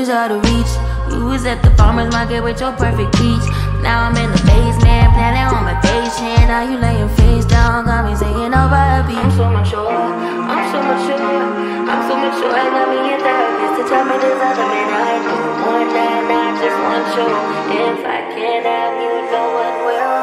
was out of reach. You was at the farmer's market with your perfect peach. Now I'm in the basement, planning on my patient. Now you laying face down, got me singing over a beat. I'm so mature, I'm so mature, I'm so mature. I got me a therapist to tell me there's other men I know more than I just want you. If I can't have you, no one will.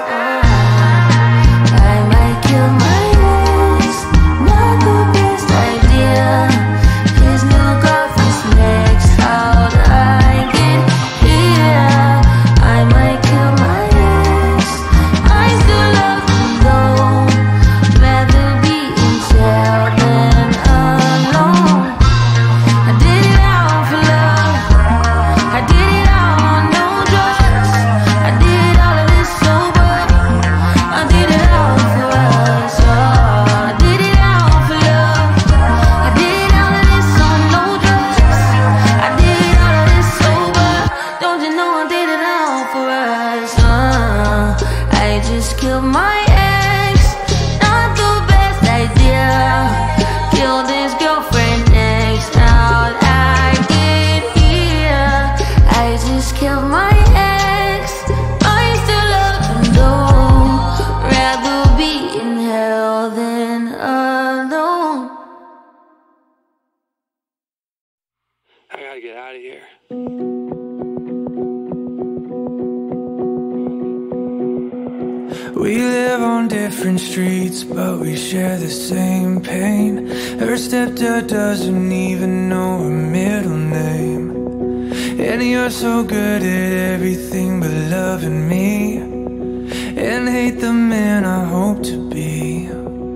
I might kill my ex, not the best idea. His new girlfriend's next, how'd I get here? I might kill my ex, I still love him though. Rather be in jail than alone. I did it all for love, I did it all on no drugs. I did all of this sober, I did it all for us. I did it all for love, I did all of this on no drugs. I did all of this sober, don't you know I did it all for us. I just killed my ex, not the best idea. Killed his girlfriend next, how'd I get here? I just killed my ex, I still love him though. Rather be in hell than alone. I gotta get out of here. We live on different streets, but we share the same pain. Her stepdad doesn't even know her middle name. And you're so good at everything but loving me, and hate the man I hope to be.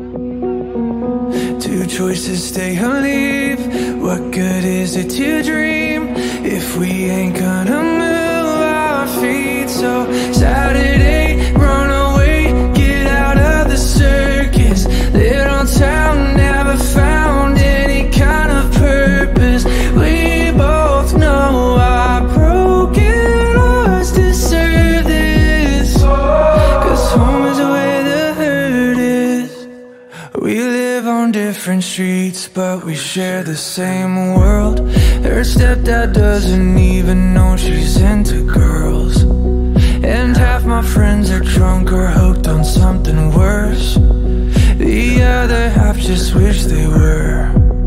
Two choices, stay or leave. What good is it to dream if we ain't gonna move our feet? So Saturday, run away, get out of the circus. Little town never found any kind of purpose. We both know our broken hearts deserve this, 'cause home is where the hurt is. We live on different streets, but we share the same world. Her stepdad doesn't even know she's into girls, and half my friends are drunk or hooked on something worse. The other half just wish they were.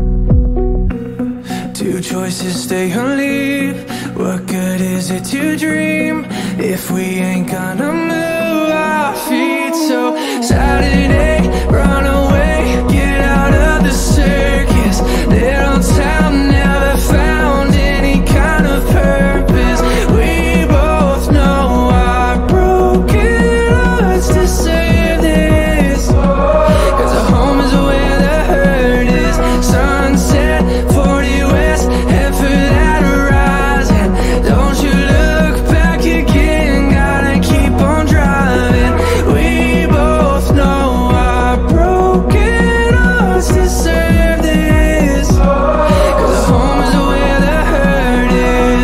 Two choices, stay or leave. What good is it to dream if we ain't gonna move our feet? So Saturday, run away, get out of the circus. Little town never found any kind of purpose. We both know our broken hearts deserve this, 'cause a home is where the hurt is. Sunset, 40 West, head for that horizon. Don't you look back again, gotta keep on driving. We both know our broken hearts deserve this, 'cause a home is where the hurt is.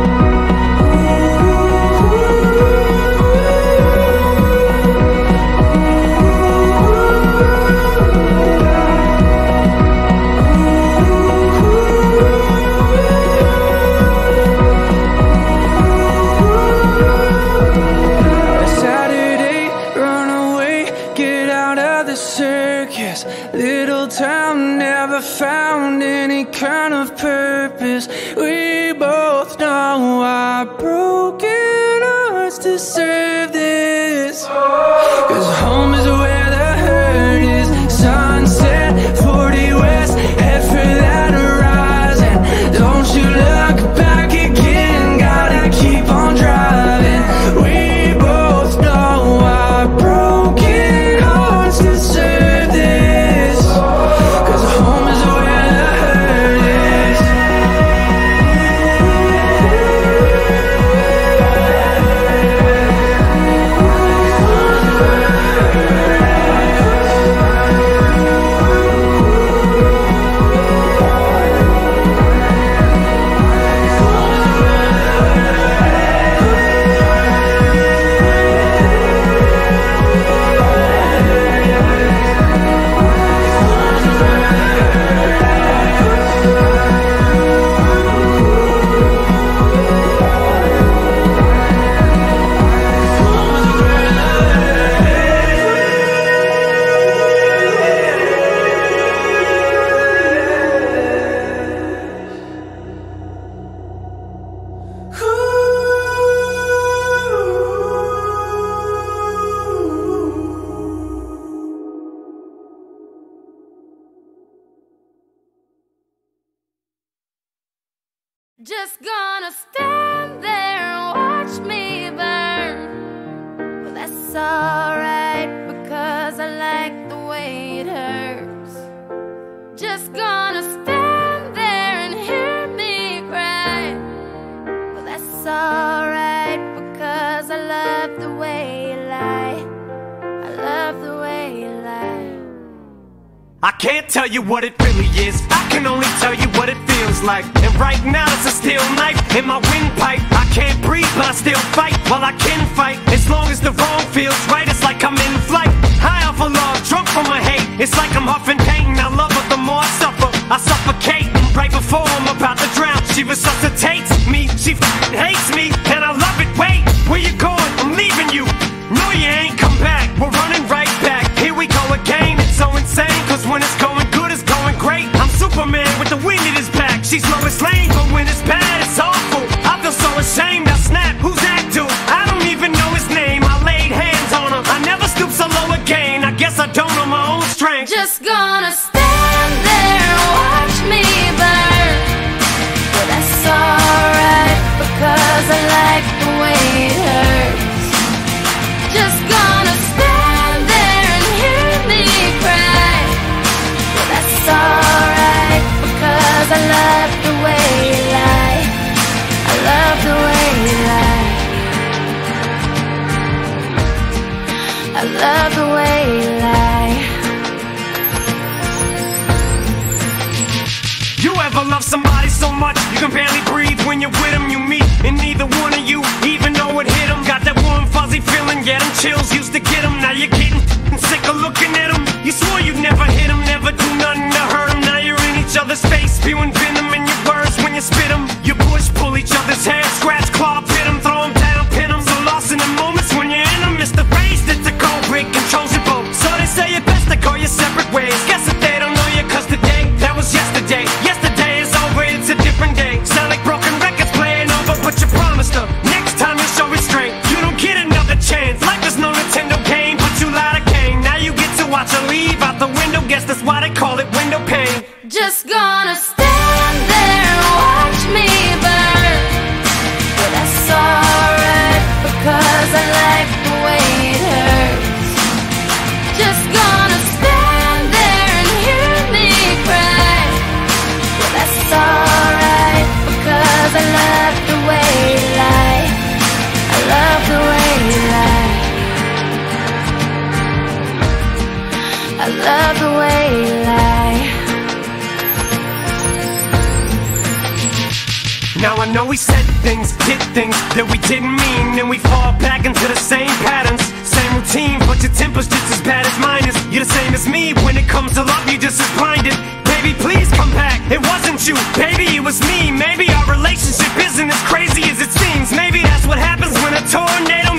Saturday, run away, get out of the circus. Little town never found any kind of purpose. We both know our broken hearts deserve this, 'cause home is where the hurt is. Sunset, 40 West, head for that horizon. Don't you look back again, gotta keep on driving. We both know our broken hearts deserve this, 'cause home is where the hurt is. Just gonna stand there and watch me burn. Well, that's alright, because I like the way it hurts. Just gonna stand there and hear me cry. Well, that's alright, because I love the way you lie. I love the way you lie. I can't tell you what it really is, I can only tell you what it feels like. And right now it's a steel knife in my windpipe. I can't breathe but I still fight, while I can fight. As long as the wrong feels right, it's like I'm in flight. High off of love, drunk from my hate. It's like I'm huffing pain, I love her the more I suffer. I suffocate, right before I'm about to drown. She resuscitates me, she hates me, and I love it. Wait, where you going? I'm leaving you. No, you ain't come back, we're running right back. Here we go again, it's so insane, cause when it's going good, it's going great. I'm Superman with the wind in his back. She's Lois Lane, but when it's bad, it's awful. I feel so ashamed, I snap, who's that dude? I don't even know his name, I laid hands on him. I never stoop so low again, I guess I don't know my own strength. Just gonna stand there and watch me burn. But that's alright, because I like the way it hurts. Just gonna stand there and hear me cry. But that's alright, because I love the way you lie. I love the way you lie. I love the way you lie. You ever love somebody so much you can barely breathe when you're with them? You meet and neither one of you even know it hit them. Got that warm fuzzy feeling, yeah, them chills used to get them. Now you're getting sick of looking at them. You swore you'd never hit them, never do nothing to hurt them. Now you're in each other's face, spewing venom in your words when you spit them. You push, pull each other's hair, scratch, claw, pit them, throw them down, pin them. So lost in the moments when you're in them. It's the race that's a cold break, controls your boat. So they say it best to go your separate ways. Guess that they don't know you, cause today, that was yesterday. Yesterday is over, it's a different day. Sound like broken records playing over, but you promised her next time you show restraint. You don't get another chance. Life is no Nintendo game, but you lied again. Now you get to watch her leave out the window. Guess that's why they call it window pane. Just gonna stand there and watch me burn. But that's alright, because I like the way it hurts. Just gonna stand there and hear me cry. But that's alright, because I love the way you lie. I love the way you lie. I love the way you lie. Now I know we said things, did things that we didn't mean, and we fall back into the same patterns, same routine, but your temper's just as bad as mine is. You're the same as me, when it comes to love, you're just as blinded. Baby, please come back, it wasn't you, baby, it was me. Maybe our relationship isn't as crazy as it seems. Maybe that's what happens when a tornado